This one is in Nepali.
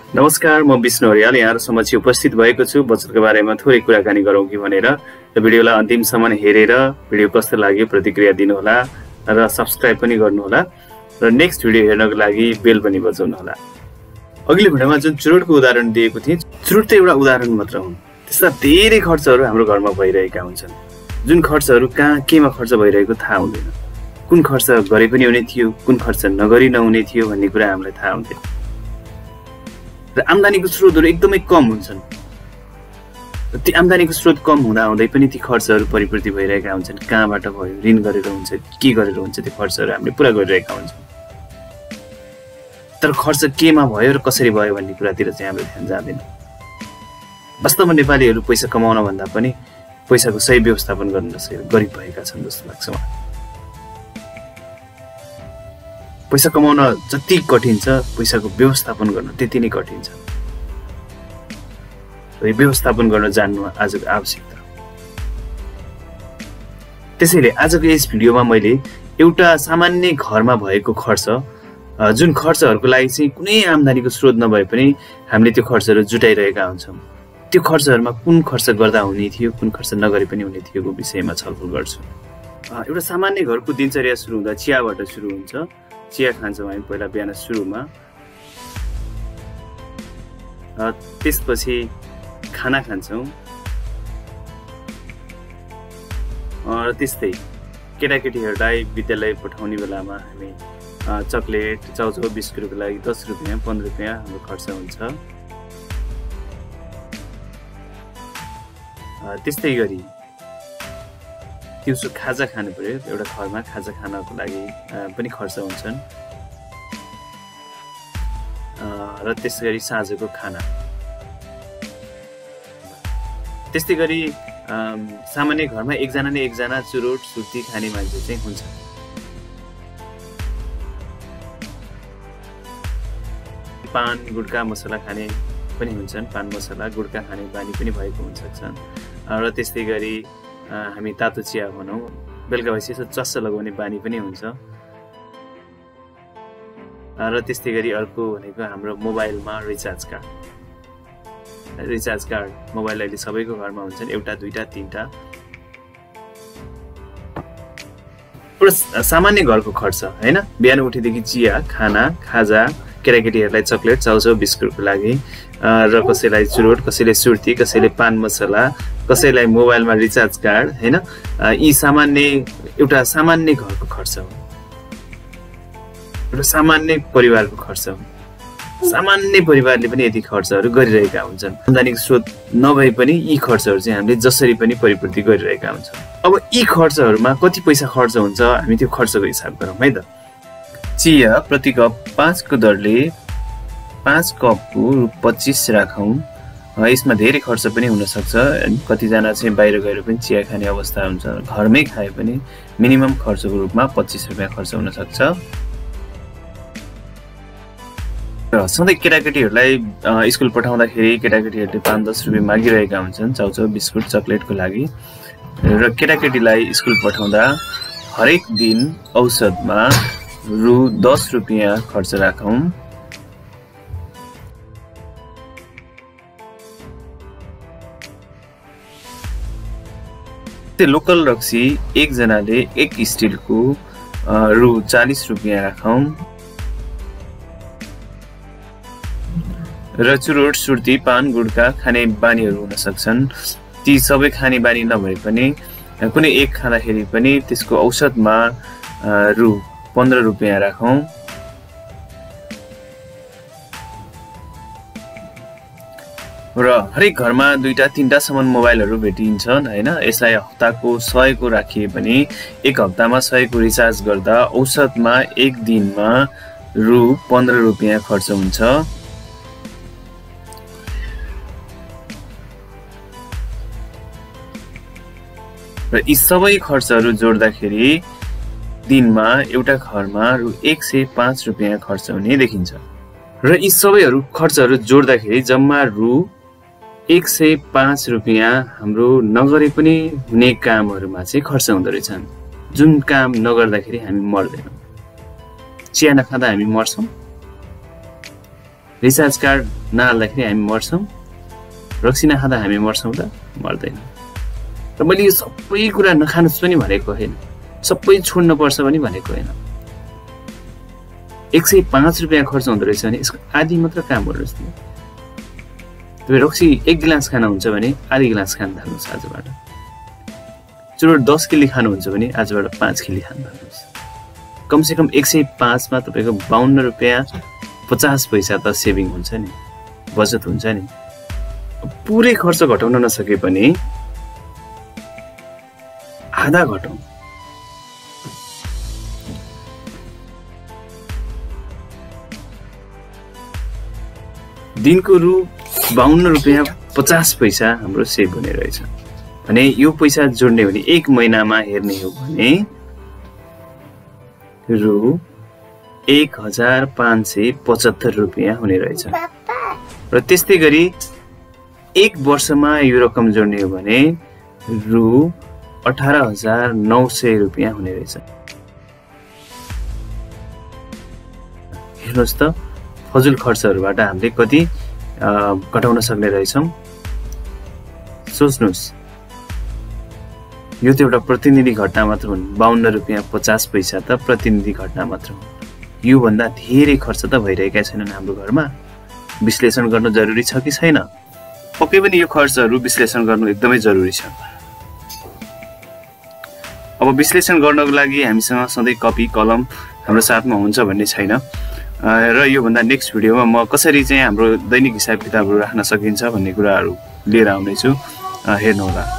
नमस्कार, म विष्णु हरियाल यहाँहरु समक्ष उपस्थित भएको छु बचतको बारेमा थोरै कुराकानी गरौँ कि भनेर। र भिडियोलाई अन्तिमसम्म हेरेर भिडियो कस्तो लाग्यो प्रतिक्रिया दिनुहोला र सब्स्क्राइब पनि गर्नुहोला र नेक्स्ट भिडियो हेर्नको लागि बेल पनि बजाउनुहोला। अघिल्लो भिडियोमा जुन चुरोटको उदाहरण दिएको थिएँ, चुरोट त एउटा उदाहरण मात्र हुन्। त्यस्ता धेरै खर्चहरू हाम्रो घरमा भइरहेका हुन्छन्, जुन खर्चहरू कहाँ केमा खर्च भइरहेको थाहा हुँदैन। कुन खर्च गरे पनि हुने थियो, कुन खर्च नगरी नहुने थियो भन्ने कुरा हामीलाई थाहा हुँदैन। र आम्दानीको स्रोतहरू एकदमै कम हुन्छन्। ती आम्दानीको स्रोत कम हुँदा हुँदै पनि ती खर्चहरू परिपूर्ति भइरहेका हुन्छन्। कहाँबाट भयो, ऋण गरेर हुन्छ, के गरेर हुन्छ, त्यो खर्चहरू हामीले पुरा गरिरहेका हुन्छौँ। तर खर्च केमा भयो र कसरी भयो भन्ने कुरातिर चाहिँ हाम्रो ध्यान जाँदैन। वास्तवमा नेपालीहरू पैसा कमाउन भन्दा पनि पैसाको सही व्यवस्थापन गर्न गरिब भएका छन् जस्तो लाग्छ मलाई। पैसा कमाउन जति कठिन छ, पैसाको व्यवस्थापन गर्न त्यति नै कठिन छ। यो व्यवस्थापन गर्न जान्नु आजको आवश्यकता। त्यसैले आजको यस भिडियोमा मैले एउटा सामान्य घरमा भएको खर्च, जुन खर्चहरूको लागि चाहिँ कुनै आम्दानीको स्रोत नभए पनि हामीले त्यो खर्चहरू जुटाइरहेका हुन्छौँ, त्यो खर्चहरूमा कुन खर्च गर्दा हुने थियो, कुन खर्च नगरे पनि हुने थियोको विषयमा छलफल गर्छु। एउटा सामान्य घरको दिनचर्या सुरु हुँदा चियाबाट सुरु हुन्छ। चिया खान्छौँ हामी पहिला बिहान सुरुमा, त्यसपछि खाना खान्छौँ, र त्यस्तै केटाकेटीहरूलाई विद्यालय पठाउने बेलामा हामी चकलेट, चाउचाउ, बिस्कुटको लागि 10 रुपियाँ 15 रुपियाँ हाम्रो खर्च हुन्छ। त्यस्तै गरी दिउँसो खाजा खानु पर्यो, एउटा घरमा खाजा खानको लागि पनि खर्च हुन्छन्। र त्यसै गरी साँझको खाना। त्यस्तै गरी सामान्य घरमा एकजना नै एकजना चुरोट सुर्ती खाने मान्छे चाहिँ हुन्छ। पान, गुड्का, मसला खाने पनि हुन्छन्। पान, मसला, गुड्का खाने बानी पनि भएको हुन्छ। र त्यस्तै गरी हामी तातो चिया भनौँ, बेलुका भएपछि यसो चस्स लगाउने बानी पनि हुन्छ। र त्यस्तै गरी अर्को भनेको हाम्रो मोबाइलमा recharge card. Recharge card mobile अहिले सबैको घरमा हुन्छन्, एउटा, दुईटा, तीनटा। एउटा सामान्य घरको खर्च हैन। बिहान उठेदेखि चिया, खाना, खाजा, केटाकेटीहरूलाई चकलेट, चाउचाउ, बिस्कुटको लागि, र कसैलाई चुरोट, कसैले सुर्ती, कसैले पान मसला, कसैलाई मोबाइलमा रिचार्ज कार्ड हैन। यी एउटा सामान्य घरको खर्च हो, एउटा सामान्य परिवारको खर्च हो। सामान्य परिवारले पनि यति खर्चहरू गरिरहेका हुन्छन्। आम्दानीको स्रोत नभए पनि यी खर्चहरू चाहिँ हामीले जसरी पनि परिपूर्ति गरिरहेका हुन्छौँ। अब यी खर्चहरूमा कति पैसा खर्च हुन्छ, हामी त्यो खर्चको हिसाब गरौँ है त। चिया प्रति कप 5 को दरले 5 कपको रु 25 राखौँ। यसमा धेरै खर्च पनि हुनसक्छ। कतिजना चाहिँ बाहिर गएर पनि चिया खाने अवस्था हुन्छ। घरमै खाए पनि मिनिमम खर्चको रूपमा 25 रुपियाँ खर्च हुनसक्छ। र सधैँ केटाकेटीहरूलाई स्कुल पठाउँदाखेरि केटाकेटीहरूले 5-10 रुपियाँ मागिरहेका हुन्छन् चाउचाउ, बिस्कुट, चकलेटको लागि। र केटाकेटीलाई स्कुल पठाउँदा हरेक दिन औसतमा रु 10 रुपियाँ खर्च राखौँ। लोकल रक्सी एकजनाले 1 स्टिलको रु 40 रुपियाँ राखौँ। र चुरोट, सुर्ती, पान, गुड्का खाने बानीहरू हुन सक्छन्। ती सबै खाने बानी नभए पनि कुनै एक खाँदाखेरि पनि त्यसको औसतमा रु 15 रुपियाँ राखौँ। र हरेक घरमा 2-3टासम्म मोबाइलहरू भेटिन्छन् हैन। यसलाई हप्ताको 100 को राखिए पनि एक हप्तामा 100 को रिचार्ज गर्दा औसतमा एक दिनमा रु 15 रुपियाँ खर्च हुन्छ। र यी सबै खर्चहरू जोड्दाखेरि दिनमा एउटा घरमा रु 105 रुपियाँ खर्च हुने देखिन्छ। र यी सबैहरू खर्चहरू जोड्दाखेरि जम्मा रु 105 रुपियाँ हाम्रो नगरे पनि हुने कामहरूमा चाहिँ खर्च हुँदो रहेछन्। जुन काम नगर्दाखेरि हामी मर्दैनौँ। चिया नखाँदा हामी मर्छौँ, रिचार्ज कार्ड नहाल्दाखेरि हामी मर्छौँ, रक्सी नखाँदा हामी मर्छौँ त? मर्दैन। र मैले यो सबै कुरा नखानुहोस् पनि भनेको होइन, सबै छोड्नु पर्छ पनि भनेको होइन। 105 रुपियाँ खर्च हुँदो रहेछ भने यसको आधी मात्र काम गर्नुहोस्। तपाईँ रक्सी 1 गिलास खानुहुन्छ भने आधी गिलास खान थाल्नुहोस् आजबाट। चुरोट 10 किलो खानुहुन्छ भने आजबाट 5 किलो खान थाल्नुहोस्। कमसेकम 105 मा तपाईँको 52 रुपियाँ 50 पैसा त सेभिङ हुन्छ नि, बचत हुन्छ नि। पुरै खर्च घटाउन नसके पनि आधा घटाउँ। दिनको रु 52 रुपियाँ 50 पैसा हाम्रो सेभ हुने रहेछ भने यो पैसा जोड्ने भने 1 महिनामा हेर्ने हो भने रु 1575 रुपियाँ हुने रहेछ। र त्यस्तै गरी 1 वर्षमा यो रकम जोड्ने हो भने रु 18,900 रुपियाँ हुने रहेछ। हेर्नुहोस् त फजुल खर्चहरूबाट हामीले कति घटाउन सक्ने रहेछौँ। सोच्नुहोस्, यो त एउटा प्रतिनिधि घटना मात्र हुन्। 52 रुपियाँ 50 पैसा त प्रतिनिधि घटना मात्र हो। योभन्दा धेरै खर्च त भइरहेका छैनन् हाम्रो घरमा। विश्लेषण गर्न जरुरी छ कि छैन? पक्कै पनि यो खर्चहरू विश्लेषण गर्नु एकदमै जरुरी छ। अब विश्लेषण गर्नको लागि हामीसँग सधैँ कपी कलम हाम्रो साथमा हुन्छ भन्ने छैन। र योभन्दा नेक्स्ट भिडियोमा म कसरी चाहिँ हाम्रो दैनिक हिसाब किताबहरू राख्न सकिन्छ भन्ने कुराहरू लिएर आउनेछु। हेर्नुहोला।